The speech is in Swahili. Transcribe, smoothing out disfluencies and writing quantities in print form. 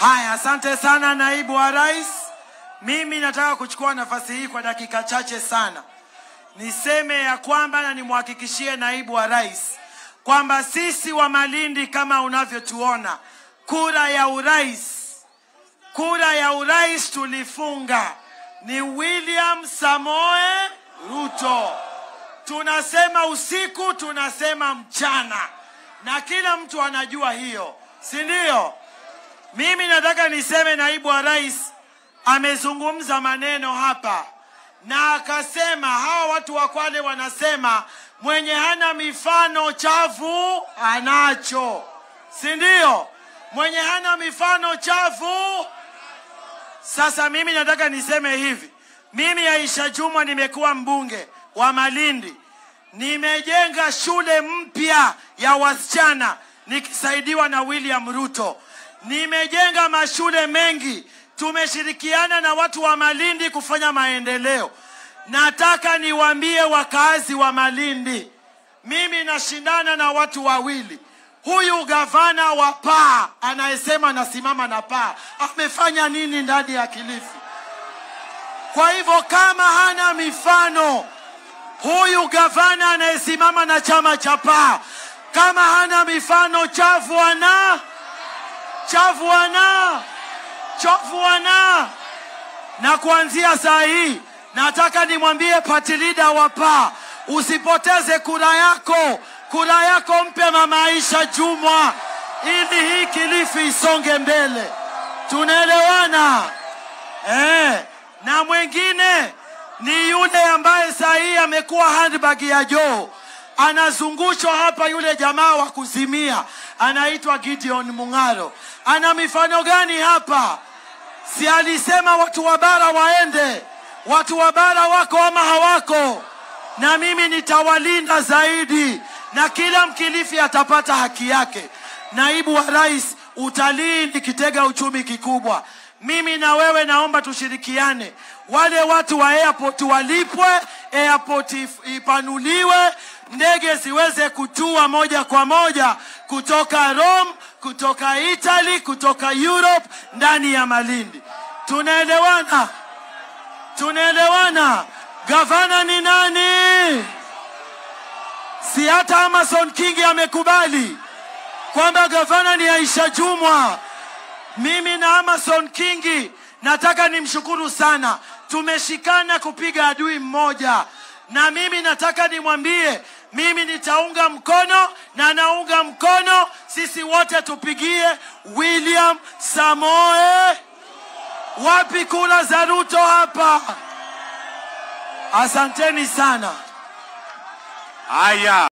Haya, asante sana naibu wa rais. Mimi nataka kuchukua nafasi hii kwa dakika chache sana. Niseme ya kwamba na nimhakikishie naibu wa rais kwamba sisi wa Malindi kama unavyotuona, kura ya urais tulifunga ni William Samoei Ruto. Tunasema usiku, tunasema mchana, na kila mtu anajua hiyo, si ndio? Mimi nataka niseme naibu wa rais amezungumza maneno hapa na akasema hawa watu wa Kwale wanasema mwenye hana mifano chafu anacho, si ndio? Mwenye hana mifano chafu. Sasa mimi nataka niseme hivi, mimi Aisha Jumwa nimekuwa mbunge wa Malindi, nimejenga shule mpya ya wasichana nikisaidiwa na William Ruto. Nimejenga mashule mengi, tumeshirikiana na watu wa Malindi kufanya maendeleo. Nataka niwaambie wakazi wa Malindi, mimi nashindana na watu wawili. Huyu gavana wa Paa anayesema nasimama na Paa, amefanya nini ndani ya Kilifi? Kwa hivyo kama hana mifano, huyu gavana anayesimama na chama cha Paa, kama hana mifano, chafu ana. Na kuanzia saa hii nataka nimwambie party leader wa Paa, usipoteze kura yako mpe mama Aisha Jumwa ili hii Kilifi isonge mbele. Tunaelewana? Na mwingine ni yule ambaye saa hii amekuwa handbag ya Joe, anazungushwa hapa, yule jamaa wa kuzimia anaitwa Gideon Mungaro. Ana mifano gani hapa? Si alisema watu wa bara waende? Watu wa bara wako ama hawako? Na mimi nitawalinda zaidi, na kila Mkilifi atapata haki yake. Naibu wa rais, utalii ni kitega uchumi kikubwa. Mimi na wewe naomba tushirikiane. Wale watu wa airport walipwe, airport ipanuliwe, ndege ziweze kutua moja kwa moja kutoka Rome, kutoka Italy, kutoka Europe ndani ya Malindi. Tunaelewana? Gavana ni nani? Si hata Amason Kingi amekubali kwamba gavana ni Aisha Jumwa. Mimi na Amason Kingi nataka nimshukuru sana. Tumeshikana kupiga adui mmoja, na mimi nataka nimwambie mimi nitaunga mkono na naunga mkono, sisi wote tupigie William Samoei. Wapi kula za Ruto hapa? Asanteni sana. Haya.